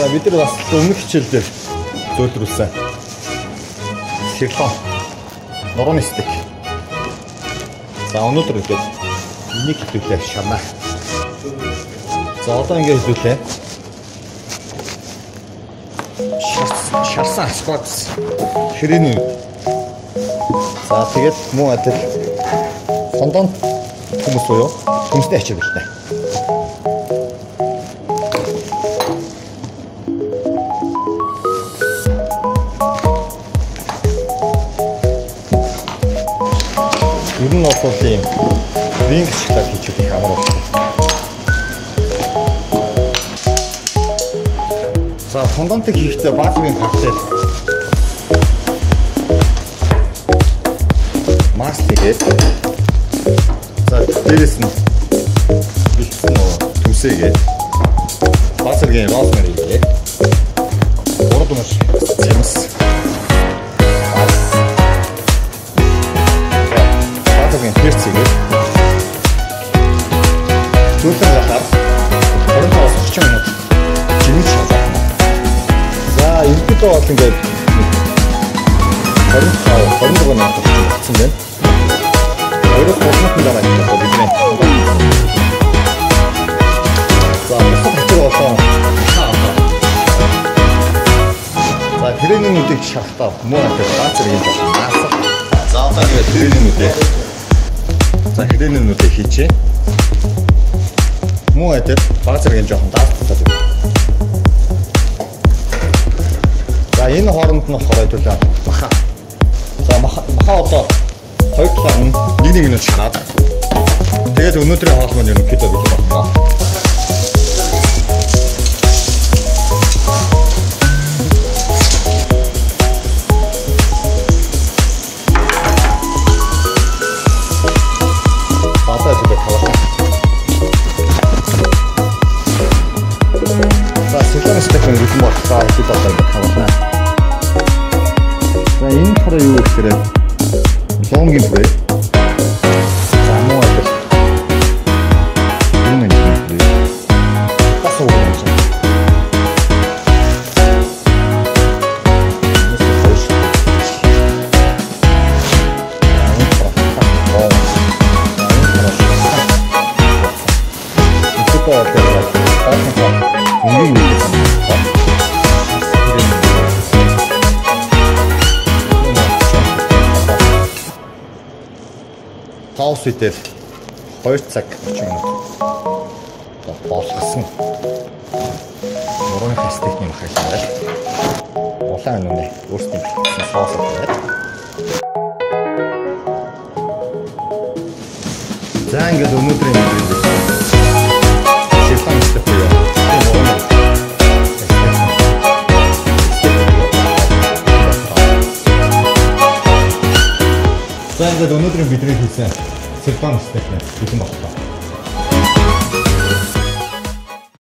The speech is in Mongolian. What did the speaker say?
За бид нар бас өмнөх хичээлдэр зөвлөрүүлсэн. Сирлон нурууны стейк. За өнөөдөр ингээд энийг хэлүүлээ шамаа. За одоо ингээд хэлүүлээ. Шарсан асквакс хрэний. За тэгээд муу адил фондон хүмүүс уу? Хүмүүстэй ачаад байна. Ер нь бол ийм ринг шоколад хийж их амар байна. За фондонтыг хийхдээ баазын хавцал мас тэгээд за дээрээс нь бэлдсэн түмсээгээд баазын розмари гээ урд маш зэмс баазын перцэгээ зүрхэн захаар 20-30 минут жимж шалгах. За энэ бол ингээд 25 минут болсон байна. Өөрөөр хэлбэл дараа нь бидний за хэцүү болсон. За хрэний нүдийг шахтаа муу атал баацэр гэж байна. За одоо ингээд хрэний нүдээ. За хрэний нүдээ хийчээ. Муу атал баацэр гэж жоохон даалтаад байна. За энэ хооронд нь хоройтуулаа маха. За маха одоо хоёр талаар нь нэг нь шараад. Тэгээд өнөөдрийн хоол маань ерөнхийдөө бий болно. Бата зүгт таваа. За сэлэн стейкэн ритм болтаа хэд одоо таваа. За энэ хороо юу гэхээр лонгийн бүрээ. За муу адил. Энэ нэг. Тасуу гэж. Таус үедээ 2 цаг 30 минут болгосон. Нурууны стейкний махаж байна. Улаан нүнэ өөрсдийн бэлтгэсэн соус байна. За ингээд өнөөдрийн мэдээ. Шилхэн стейк юу? За ингээд өнөөдрийн бидний хийсэн сэлбан стейк хэлэн боллоо.